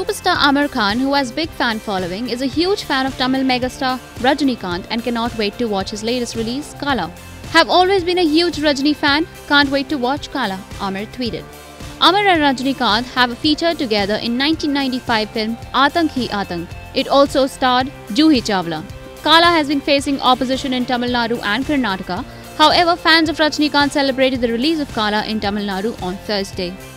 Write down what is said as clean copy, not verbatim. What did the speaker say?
Superstar Aamir Khan, who has big fan following, is a huge fan of Tamil megastar Rajinikanth and cannot wait to watch his latest release, Kaala. Have always been a huge Rajini fan, can't wait to watch Kaala, Aamir tweeted. Aamir and Rajinikanth have featured together in 1995 film Aatank Hi Aatank. It also starred Juhi Chaw. Kaala has been facing opposition in Tamil Nadu and Karnataka. However, fans of Rajinikanth celebrated the release of Kaala in Tamil Nadu on Thursday.